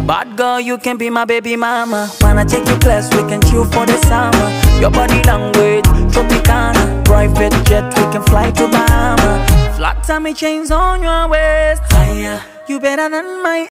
Bad girl, you can be my baby mama. Wanna take you class, we can chill for the summer. Your body language, Tropicana. Private jet, we can fly to Bahama. Flat tummy chains on your waist. Higher, you better than my